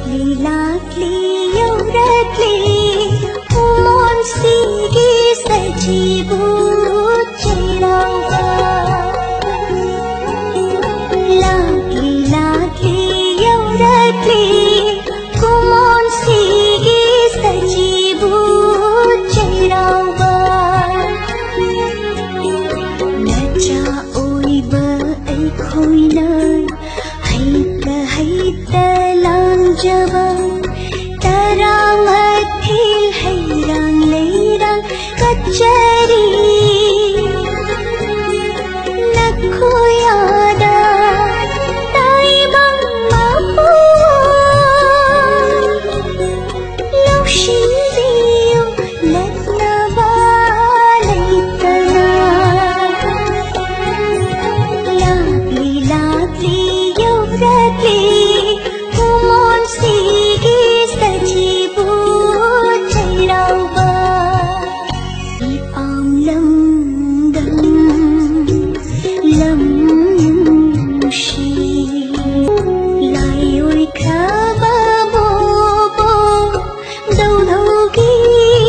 लाग्ली एउटले मन सिगे सजीवो चेराउगा लाग्ली एउटले मन सिगे सजीवो चेराउगा नचा ओइब ऐ खोइन हैत जब तरंग थिल हैरान लेरंग कचरी नखो यादा ताई बम्मा लौशिन दियो लग्न बालैतना लाग्ली एउटले सिगे सजीवो चेराउगा लम्शी लायोइ खाबा बोबो दौधौगी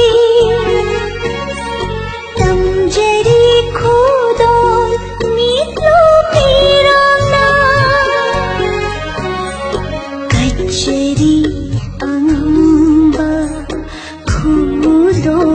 तमजरी खुदो मिलो पिराना कचरी अम्बा खुदो